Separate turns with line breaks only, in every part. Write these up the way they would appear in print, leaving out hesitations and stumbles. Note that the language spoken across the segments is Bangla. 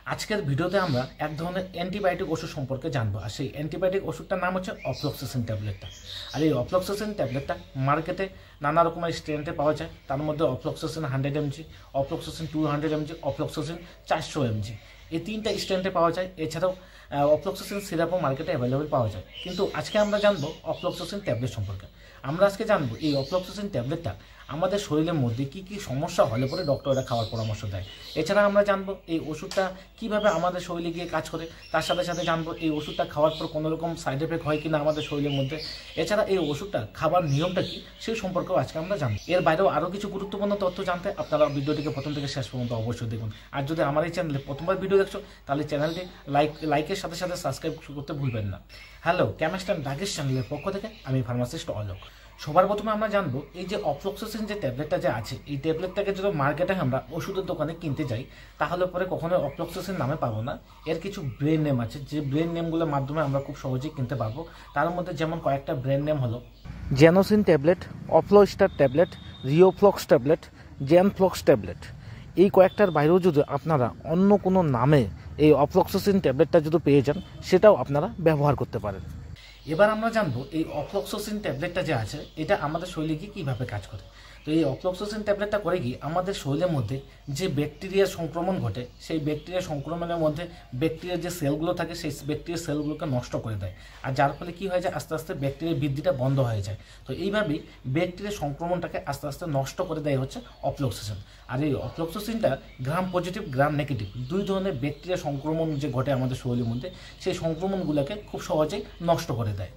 আজকের ভিডিওতে আমরা এক ধরনের অ্যান্টিবায়োটিক ওষুধ সম্পর্কে জানবো। আর সেই অ্যান্টিবায়োটিক ওষুধটার নাম হচ্ছে অফ্লক্সাসিন ট্যাবলেটটা। আর এই অফ্লক্সাসিন ট্যাবলেটটা মার্কেটে নানা রকমের স্ট্রেন্থে পাওয়া যায়। তার মধ্যে অফ্লক্সাসিন 100 mg, অফ্লক্সাসিন 200 mg, অফ্লক্সাসিন 400 mg, এই তিনটা স্ট্রেন্থে পাওয়া যায়। এছাড়াও অফ্লক্সাসিন সিরাপও মার্কেটে অ্যাভেলেবেল পাওয়া যায়। কিন্তু আজকে আমরা জানবো অফ্লক্সাসিন ট্যাবলেট সম্পর্কে। আমরা আজকে জানবো এই অফ্লক্সাসিন ট্যাবলেটটা আমাদের শরীরের মধ্যে কী কী সমস্যা হলে পরে ডক্টররা খাওয়ার পরামর্শ দেয়। এছাড়া আমরা জানবো এই ওষুধটা কীভাবে আমাদের শরীরে গিয়ে কাজ করে। তার সাথে সাথে জানবো এই ওষুধটা খাওয়ার পর কোনো রকম সাইড এফেক্ট হয় কিনা আমাদের শরীরের মধ্যে। এছাড়া এই ওষুধটা খাবার নিয়মটা কী সেই সম্পর্কেও আজকে আমরা জানবো। এর বাইরেও আরও কিছু গুরুত্বপূর্ণ তথ্য জানতে আপনারা ভিডিওটিকে প্রথম থেকে শেষ পর্যন্ত অবশ্যই দেখুন। আর যদি আমার এই চ্যানেলে প্রথমবার ভিডিও দেখছো তাহলে চ্যানেলটি লাইকের সাথে সাথে সাবস্ক্রাইব করতে ভুলবেন না। হ্যালো, কেমিস্ট অ্যান্ড ডাগেশ চ্যানেলের পক্ষ থেকে আমি ফার্মাসিস্ট অলোক। সবার প্রথমে আমরা জানবো এই যে অফ্লক্সাসিন যে ট্যাবলেটটা যে আছে, এই ট্যাবলেটটাকে যদি মার্কেটে আমরা ওষুধের দোকানে কিনতে যাই তাহলে পরে কখনোই অফ্লক্সাসিন নামে পাবো না। এর কিছু ব্র্যান্ড নেম আছে, যে ব্র্যান্ড নেমগুলোর মাধ্যমে আমরা খুব সহজেই কিনতে পারবো। তার মধ্যে যেমন কয়েকটা ব্র্যান্ড নেম হলো জেনোসিন ট্যাবলেট, অফ্লোস্টার ট্যাবলেট, রিওফ্লক্স ট্যাবলেট, জেনফ্লক্স ট্যাবলেট। এই কয়েকটার বাইরেও যদি আপনারা অন্য কোনো নামে এই অফ্লক্সাসিন ট্যাবলেটটা যদি পেয়ে যান সেটাও আপনারা ব্যবহার করতে পারেন। এবার আমরা জানবো এই অফ্লক্সাসিন ট্যাবলেটটা যে আছে এটা আমাদের শরীরে গিয়ে কীভাবে কাজ করে। তো এই অফ্লক্সাসিন ট্যাবলেটটা করে কি আমাদের শরীরের মধ্যে যে ব্যাকটেরিয়ার সংক্রমণ ঘটে সেই ব্যাকটেরিয়া সংক্রমণের মধ্যে ব্যাকটেরিয়ার যে সেলগুলো থাকে সেই ব্যাকটেরিয়ার সেলগুলোকে নষ্ট করে দেয়। আর যার ফলে কী হয়ে যায়, আস্তে আস্তে ব্যাকটেরিয়ার বৃদ্ধিটা বন্ধ হয়ে যায়। তো এইভাবেই ব্যাকটেরিয়ার সংক্রমণটাকে আস্তে আস্তে নষ্ট করে দেয় হচ্ছে অফ্লক্সাসিন। আর এই অফ্লক্সাসিনটা গ্রাম পজিটিভ গ্রাম নেগেটিভ দুই ধরনের ব্যাকটেরিয়া সংক্রমণ যে ঘটে আমাদের শরীরের মধ্যে সেই সংক্রমণগুলোকে খুব সহজেই নষ্ট করে দেয়।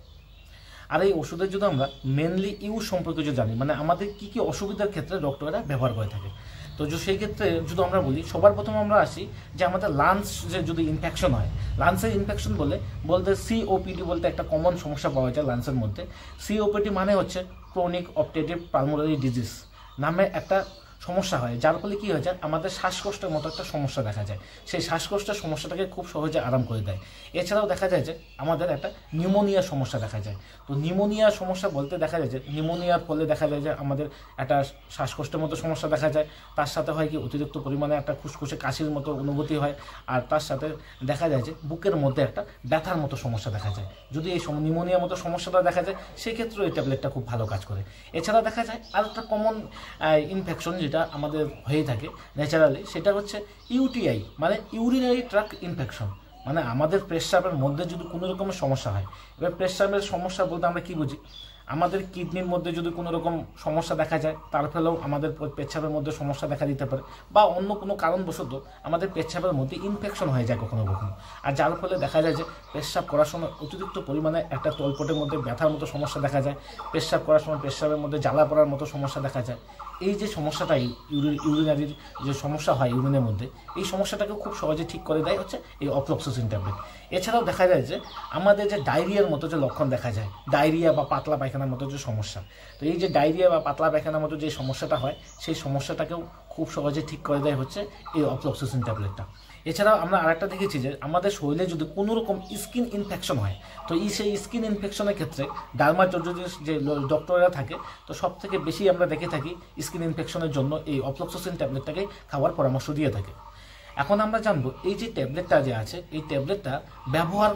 আর এই ওষুধের যদি আমরা মেনলি ইউজ সম্পর্কে যদি জানি, মানে আমাদের কী কী অসুবিধার ক্ষেত্রে ডক্টররা ব্যবহার করে থাকে, তো সেই ক্ষেত্রে যদি আমরা বলি সবার প্রথম আমরা আসি যে আমাদের লাংস যে যদি ইনফেকশন হয়, লাংসের ইনফেকশন বলতে সিওপিডি বলতে একটা কমন সমস্যা পাওয়া যায় লাংসের মধ্যে। সিওপিডি মানে হচ্ছে ক্রনিক অবস্ট্রাকটিভ পালমোনারি ডিজিজ নামে একটা সমস্যা হয়, যার ফলে কী হয়ে যায় আমাদের শ্বাসকষ্টের মতো একটা সমস্যা দেখা যায়। সেই শ্বাসকষ্টের সমস্যাটাকে খুব সহজে আরাম করে দেয়। এছাড়াও দেখা যায় যে আমাদের একটা নিউমোনিয়ার সমস্যা দেখা যায়। তো নিউমোনিয়ার সমস্যা বলতে দেখা যায় যে নিউমোনিয়ার ফলে দেখা যায় যে আমাদের একটা শ্বাসকষ্টের মতো সমস্যা দেখা যায়। তার সাথে হয় কি অতিরিক্ত পরিমাণে একটা খুসখুসে কাশির মতো অনুভূতি হয়। আর তার সাথে দেখা যায় যে বুকের মধ্যে একটা ব্যথার মতো সমস্যা দেখা যায়। যদি এই নিউমোনিয়ার মতো সমস্যাটা দেখা যায় সেক্ষেত্রে এই ট্যাবলেটটা খুব ভালো কাজ করে। এছাড়া দেখা যায় আর একটা কমন ইনফেকশন যেটা আমাদের হয়ে থাকে ন্যাচারালি, সেটা হচ্ছে ইউটিআই মানে ইউরিনারি ট্র্যাক্ট ইনফেকশন। মানে আমাদের পেশাবের মধ্যে যদি কোনো রকমের সমস্যা হয়, এবার পেশাবের সমস্যা বলতে আমরা কী বুঝি, আমাদের কিডনির মধ্যে যদি কোনো রকম সমস্যা দেখা যায় তার ফলেও আমাদের পেচ্ছাবের মধ্যে সমস্যা দেখা দিতে পারে, বা অন্য কোনো কারণবশত আমাদের পেচ্ছাবের মধ্যে ইনফেকশন হয়ে যায় কখনো কখনো। আর যার ফলে দেখা যায় যে পেচ্ছাব করার সময় অতিরিক্ত পরিমাণে একটা তলপটের মধ্যে ব্যথার মতো সমস্যা দেখা যায়, পেচ্ছাব করার সময় পেচ্ছাবের মধ্যে জ্বালা পড়ার মতো সমস্যা দেখা যায়। এই যে সমস্যাটা ইউরিনারির যে সমস্যা হয় ইউরিনের মধ্যে, এই সমস্যাটাকে খুব সহজে ঠিক করে দেয় হচ্ছে এই অফ্লক্সাসিন ট্যাবলেট। এছাড়াও দেখা যায় যে আমাদের যে ডায়রিয়ার মতো যে লক্ষণ দেখা যায়, ডায়রিয়া বা পাতলা পায়খানার মতো যে সমস্যা, তো এই যে ডায়রিয়া বা পাতলা পায়খানার মতো যে সমস্যাটা হয় সেই সমস্যাটাকেও খুব সহজে ঠিক করে দেয় হচ্ছে এই অফ্লক্সাসিন ট্যাবলেটটা। এছাড়াও আমরা আরেকটা দেখেছি যে আমাদের শরীরে যদি কোনো রকম স্কিন ইনফেকশন হয়, তো সেই স্কিন ইনফেকশনের ক্ষেত্রে ডার্মাটোলজিস্ট যে ডক্টররা থাকে, তো সব থেকে বেশি আমরা দেখে থাকি স্কিন ইনফেকশনের জন্য এই অফ্লক্সাসিন ট্যাবলেটটাকে খাওয়ার পরামর্শ দিয়ে থাকে। এখন আমরা জানবো এই যে ট্যাবলেটটা যে আছে এই ট্যাবলেটটা ব্যবহার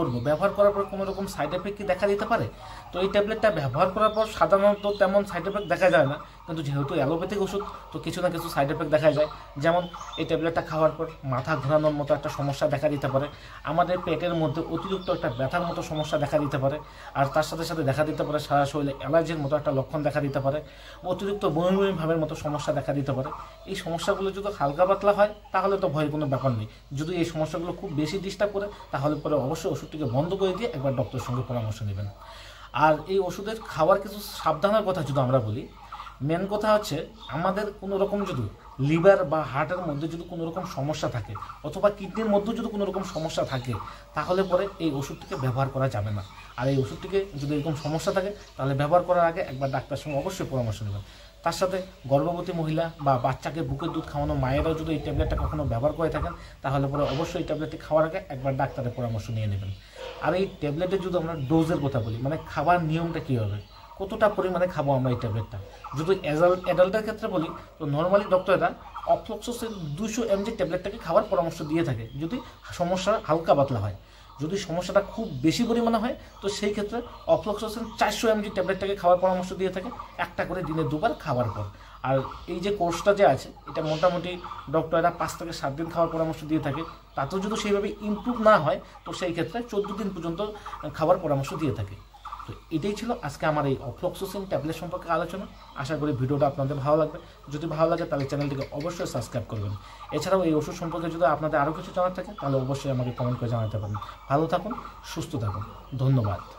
করার পর কোনো রকম সাইড এফেক্ট কি দেখা দিতে পারে। তো এই ট্যাবলেটটা ব্যবহার করার পর সাধারণত তেমন সাইড এফেক্ট দেখা যায় না, কিন্তু যেহেতু অ্যালোপ্যাথিক ওষুধ তো কিছু না কিছু সাইড এফেক্ট দেখা যায়। যেমন এই ট্যাবলেটটা খাওয়ার পর মাথা ঘোরানোর মতো একটা সমস্যা দেখা দিতে পারে, আমাদের পেটের মধ্যে অতিরিক্ত একটা ব্যথার মতো সমস্যা দেখা দিতে পারে, আর তার সাথে সাথে দেখা দিতে পারে সারা শরীরে অ্যালার্জির মতো একটা লক্ষণ দেখা দিতে পারে, অতিরিক্ত বমি বমি ভাবের মতো সমস্যা দেখা দিতে পারে। এই সমস্যাগুলো যদি হালকা পাতলা হয় তাহলে তো ভয়ের কোনো ব্যাপার নেই। যদি এই সমস্যাগুলো খুব বেশি ডিস্টার্ব করে তাহলে পরে অবশ্যই ওষুধটিকে বন্ধ করে দিয়ে একবার ডক্টরের সঙ্গে পরামর্শ নেবেন। আর এই ওষুধের খাওয়ার কিছু সাবধানের কথা যদি আমরা বলি, মেন কথা হচ্ছে আমাদের কোনো রকম যদি লিভার বা হার্টের মধ্যে যদি কোনো রকম সমস্যা থাকে অথবা কিডনির মধ্যে যদি কোনো রকম সমস্যা থাকে তাহলে পরে এই ওষুধটিকে ব্যবহার করা যাবে না। আর এই ওষুধটিকে যদি এরকম সমস্যা থাকে তাহলে ব্যবহার করার আগে একবার ডাক্তারের সঙ্গে অবশ্যই পরামর্শ নেবেন। তার সাথে গর্ভবতী মহিলা বা বাচ্চাকে বুকের দুধ খাওয়ানো মায়েরাও যদি এই ট্যাবলেটটা কখনো ব্যবহার করে থাকেন তাহলে পরে অবশ্যই এই ট্যাবলেটটি খাওয়ার আগে একবার ডাক্তারের পরামর্শ নিয়ে নেবেন। আর এই ট্যাবলেটের যদি আমরা ডোজের কথা বলি, মানে খাবার নিয়মটা কী হবে, কতটা পরিমাণে খাবো আমরা এই ট্যাবলেটটা। যদি অ্যাডাল্টের ক্ষেত্রে বলি তো নর্মালি ডক্টররা অফ্লক্সোসিন 200 mg ট্যাবলেটটাকে খাওয়ার পরামর্শ দিয়ে থাকে যদি সমস্যা হালকা পাতলা হয়। যদি সমস্যাটা খুব বেশি পরিমাণে হয় তো সেই ক্ষেত্রে অফ্লক্সোসিন 400 mg ট্যাবলেটটাকে খাওয়ার পরামর্শ দিয়ে থাকে, একটা করে দিনে 2 বার খাওয়ার পর। আর এই যে কোর্সটা যে আছে এটা মোটামুটি ডক্টররা 5 থেকে 7 দিন খাওয়ার পরামর্শ দিয়ে থাকে। তাতেও যদি সেইভাবে ইমপ্রুভ না হয় তো সেই ক্ষেত্রে 14 দিন পর্যন্ত খাওয়ার পরামর্শ দিয়ে থাকে। তো এটাই ছিল আজকে আমার এই অফ্লক্সোসিন ট্যাবলেট সম্পর্কে আলোচনা। আশা করি ভিডিওটা আপনাদের ভালো লাগবে। যদি ভালো লাগে তাহলে চ্যানেলটিকে অবশ্যই সাবস্ক্রাইব করবেন। এছাড়াও এই ওষুধ সম্পর্কে যদি আপনাদের আরও কিছু জানার থাকে তাহলে অবশ্যই আমাকে কমেন্ট করে জানাতে পারেন। ভালো থাকুন, সুস্থ থাকুন, ধন্যবাদ।